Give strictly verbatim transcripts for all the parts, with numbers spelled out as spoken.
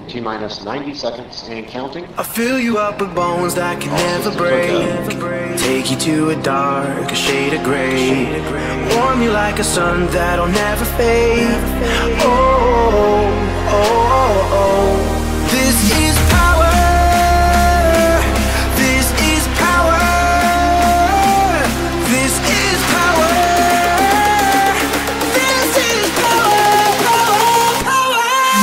T minus ninety seconds and counting. I fill you up with bones that can never break. Take you to a dark, a shade of gray. Warm you like a sun that'll never fade. Oh, oh, oh, oh. This is power. This is power. This is power. This is power, power, power.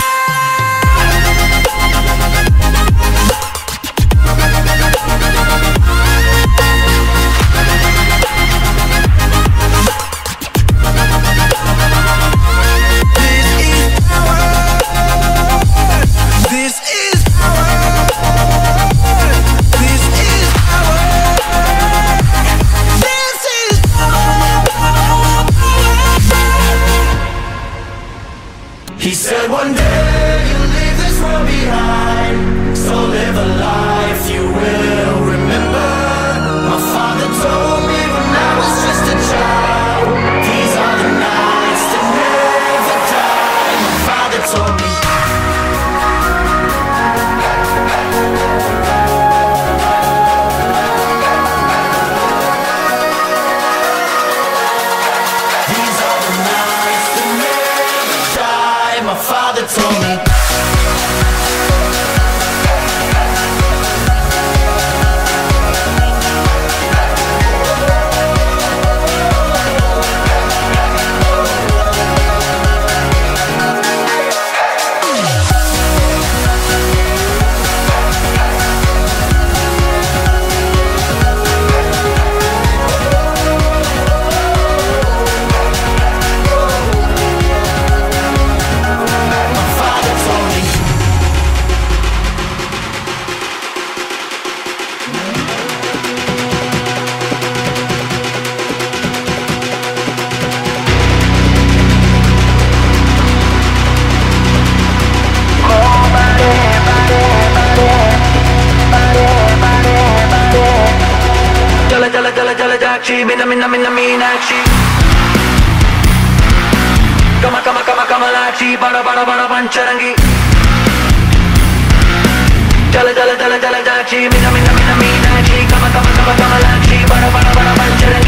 He said one day you'll leave this world behind, so live a life you will remember. My father told me when I was just a child, these are the nights that never die. My father told me. These are the nights that never die. My father told me. Jala jala jala jala jakshi, mina mina mina meenakshi. Kama kama kama kamalakshi, bada bada bada pancharangi. Jala jala jala jala jakshi, mina mina mina meenakshi. Kama kama kama kamalakshi, bada bada bada pancharangi.